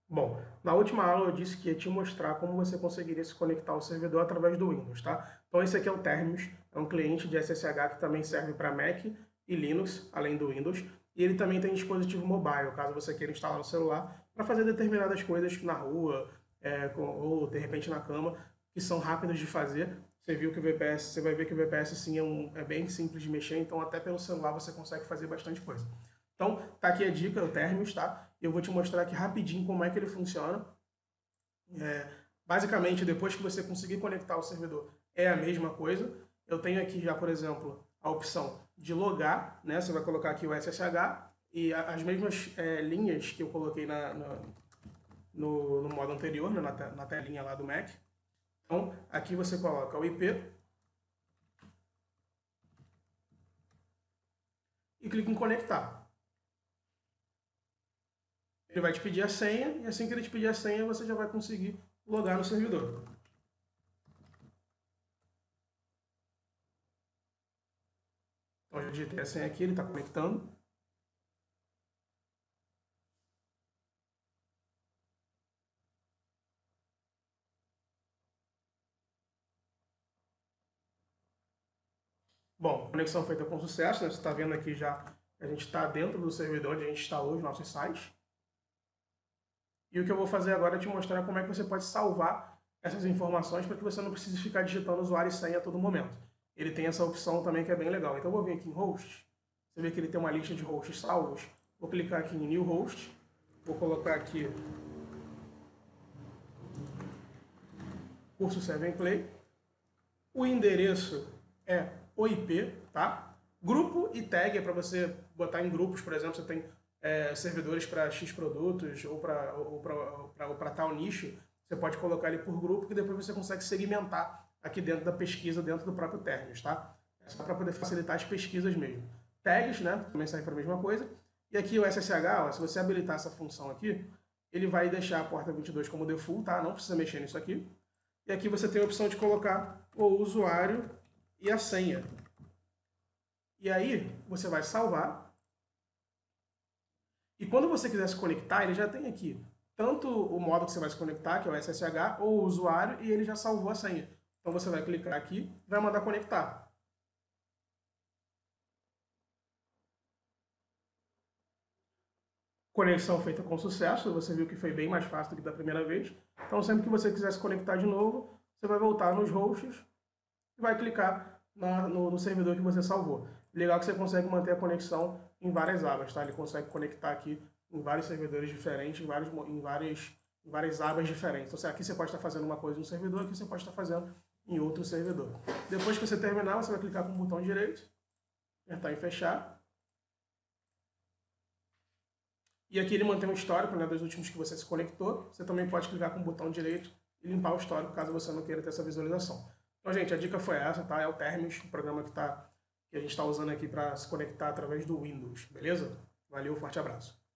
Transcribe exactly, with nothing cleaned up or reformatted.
Bom, na última aula eu disse que ia te mostrar como você conseguiria se conectar ao servidor através do Windows, tá? Então esse aqui é o Terminus, é um cliente de S S H que também serve para Mac e Linux, além do Windows, e ele também tem dispositivo mobile, caso você queira instalar no celular, para fazer determinadas coisas na rua, é, com, ou de repente na cama, que são rápidas de fazer. Você viu que o V P S, você vai ver que o V P S sim é, um, é bem simples de mexer, então até pelo celular você consegue fazer bastante coisa. Então, tá aqui a dica, o Terminus, tá? Eu vou te mostrar aqui rapidinho como é que ele funciona. É, basicamente, depois que você conseguir conectar o servidor, é a mesma coisa. Eu tenho aqui já, por exemplo, a opção de logar, né? Você vai colocar aqui o S S H e as mesmas é, linhas que eu coloquei na, na, no, no modo anterior, né? na, te, na telinha lá do Mac. Então, aqui você coloca o I P e clica em conectar. Ele vai te pedir a senha e assim que ele te pedir a senha, você já vai conseguir logar no servidor. Então, eu digitei a senha aqui, ele está conectando. Bom, conexão feita com sucesso, né? Você está vendo aqui já que a gente está dentro do servidor onde a gente instalou os nossos sites. E o que eu vou fazer agora é te mostrar como é que você pode salvar essas informações para que você não precise ficar digitando usuário e senha a todo momento. Ele tem essa opção também que é bem legal. Então eu vou vir aqui em Hosts, você vê que ele tem uma lista de hosts salvos. Vou clicar aqui em New Host, vou colocar aqui curso Save and Play. O endereço é o I P, tá? Grupo e tag é para você botar em grupos, por exemplo, você tem é, servidores para X produtos ou para tal nicho, você pode colocar ele por grupo que depois você consegue segmentar aqui dentro da pesquisa, dentro do próprio Terminus, tá? É só para poder facilitar as pesquisas mesmo. Tags, né? Também serve para a mesma coisa. E aqui o S S H, ó, se você habilitar essa função aqui, ele vai deixar a porta vinte e dois como default, tá? Não precisa mexer nisso aqui. E aqui você tem a opção de colocar o usuário e a senha. E aí você vai salvar. E quando você quiser se conectar, ele já tem aqui tanto o modo que você vai se conectar, que é o S S H, ou o usuário, e ele já salvou a senha. Então você vai clicar aqui e vai mandar conectar. Conexão feita com sucesso, você viu que foi bem mais fácil do que da primeira vez. Então sempre que você quiser se conectar de novo, você vai voltar nos hosts e vai clicar na, no, no servidor que você salvou. Legal que você consegue manter a conexão em várias abas, tá? Ele consegue conectar aqui em vários servidores diferentes, em, vários, em, várias, em várias abas diferentes. Então aqui você pode estar fazendo uma coisa em um servidor, aqui você pode estar fazendo em outro servidor. Depois que você terminar, você vai clicar com o botão direito, apertar em fechar. E aqui ele mantém um histórico, né, dos últimos que você se conectou. Você também pode clicar com o botão direito e limpar o histórico, caso você não queira ter essa visualização. Então, gente, a dica foi essa, tá? É o Terminus, o programa que, tá, que a gente está usando aqui para se conectar através do Windows, beleza? Valeu, forte abraço.